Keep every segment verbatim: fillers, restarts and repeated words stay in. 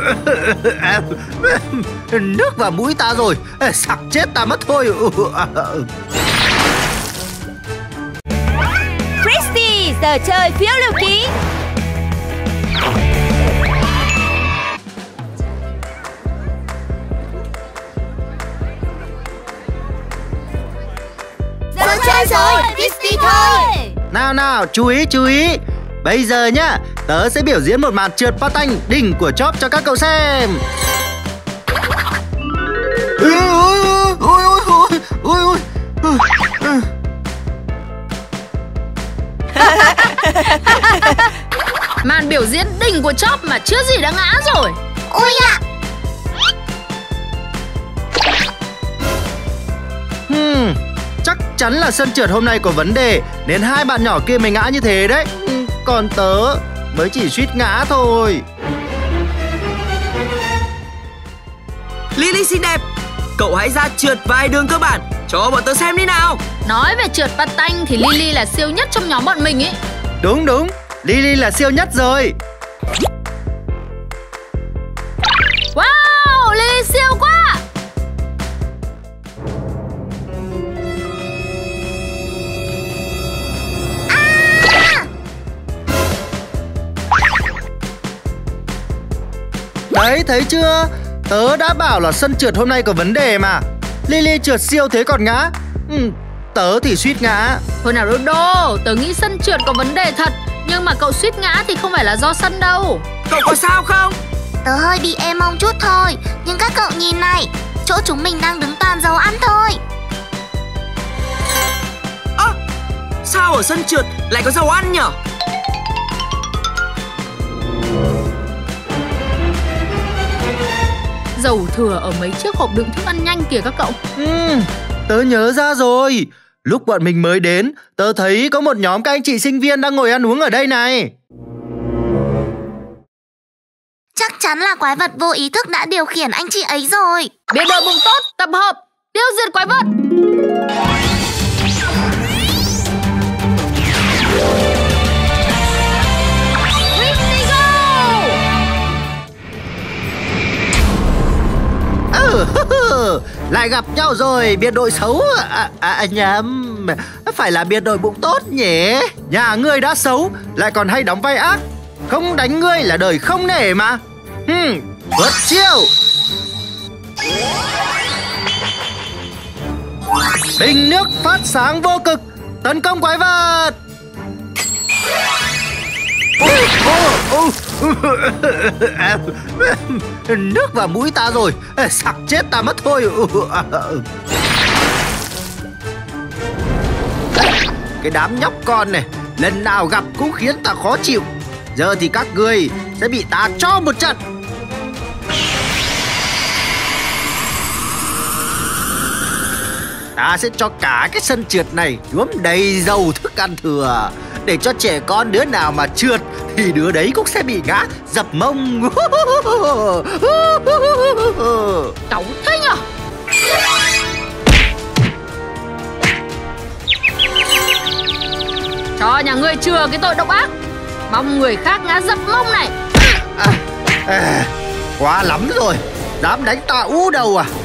Nước vào mũi ta rồi, sặc chết ta mất thôi. Christy, giờ chơi phiếu lưu ký. Giờ chơi rồi, Christy thôi. Nào nào, chú ý chú ý. Bây giờ nhá, tớ sẽ biểu diễn một màn trượt patin đỉnh của Chóp cho các cậu xem. Ôi ôi ôi ôi ôi ôi. Màn biểu diễn đỉnh của Chóp mà chưa gì đã ngã rồi. Ôi ạ. Hmm, chắc chắn là sân trượt hôm nay có vấn đề nên hai bạn nhỏ kia mới ngã như thế đấy. Còn tớ mới chỉ suýt ngã thôi. Lily xinh đẹp, cậu hãy ra trượt vài đường cơ bản cho bọn tớ xem đi nào. Nói về trượt patin thì Lily là siêu nhất trong nhóm bọn mình ấy. Đúng đúng, Lily là siêu nhất rồi. Wow, Lily siêu quá. Đấy, thấy chưa? Tớ đã bảo là sân trượt hôm nay có vấn đề mà. Lily trượt siêu thế còn ngã. Ừ, tớ thì suýt ngã. Thôi nào Dodo, tớ nghĩ sân trượt có vấn đề thật. Nhưng mà cậu suýt ngã thì không phải là do sân đâu. Cậu có sao không? Tớ hơi bị ê mông chút thôi. Nhưng các cậu nhìn này, chỗ chúng mình đang đứng toàn dầu ăn thôi. Ơ, à, sao ở sân trượt lại có dầu ăn nhở? Dầu thừa ở mấy chiếc hộp đựng thức ăn nhanh kìa các cậu. Ừ, tớ nhớ ra rồi. Lúc bọn mình mới đến, tớ thấy có một nhóm các anh chị sinh viên đang ngồi ăn uống ở đây này. Chắc chắn là quái vật vô ý thức đã điều khiển anh chị ấy rồi. Biệt đội bùng tốt, tập hợp, tiêu diệt quái vật. Lại gặp nhau rồi, biệt đội xấu. À, à nhầm, phải là biệt đội bụng tốt nhỉ. Nhà ngươi đã xấu, lại còn hay đóng vai ác. Không đánh ngươi là đời không nể mà. Hmm, vượt chiêu. Bình nước phát sáng vô cực, tấn công quái vật. Nước vào mũi ta rồi, sặc chết ta mất thôi. Cái đám nhóc con này lần nào gặp cũng khiến ta khó chịu. Giờ thì các ngươi sẽ bị ta cho một trận. Ta sẽ cho cả cái sân trượt này nhuốm đầy dầu thức ăn thừa, để cho trẻ con đứa nào mà trượt thì đứa đấy cũng sẽ bị ngã dập mông. Cáu thế nhở? Cho nhà ngươi chừa cái tội độc ác, mong người khác ngã dập mông này. À, à, quá lắm rồi, dám đánh ta ú đầu à?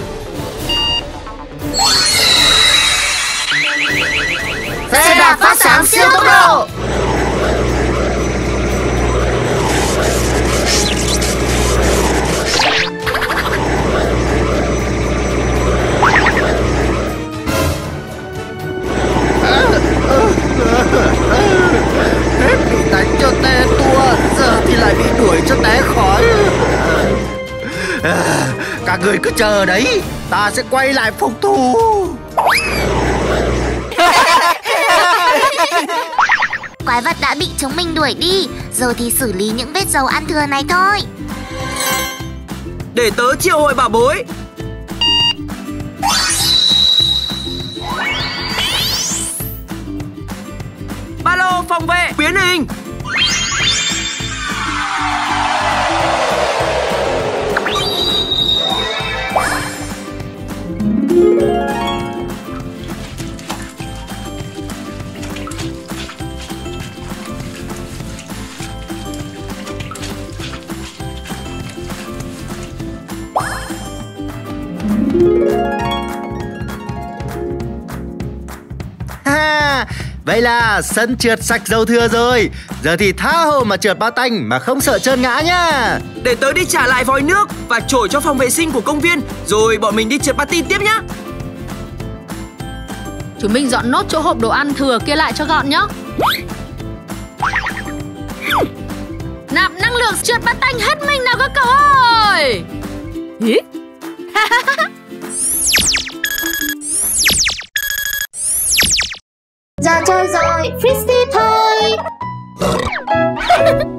Xe đạp phát sáng siêu tốc độ. Hết bị đánh cho té tua, giờ thì lại bị đuổi cho té khói. À, các người cứ chờ đấy, ta sẽ quay lại phục thù. Quái vật đã bị chúng mình đuổi đi, giờ thì xử lý những vết dầu ăn thừa này thôi. Để tớ triệu hồi bảo bối. Ba lô phòng vệ biến hình. Ha, vậy là sân trượt sạch dầu thừa rồi. Giờ thì tha hồ mà trượt bao tanh mà không sợ trơn ngã nhá. Để tớ đi trả lại vòi nước và chổi cho phòng vệ sinh của công viên, rồi bọn mình đi trượt patin tiếp nhá. Chúng mình dọn nốt chỗ hộp đồ ăn thừa kia lại cho gọn nhá. Nạp năng lượng trượt bát tanh hết mình nào các cậu ơi. Hí? Giờ chơi rồi, frisbee thôi.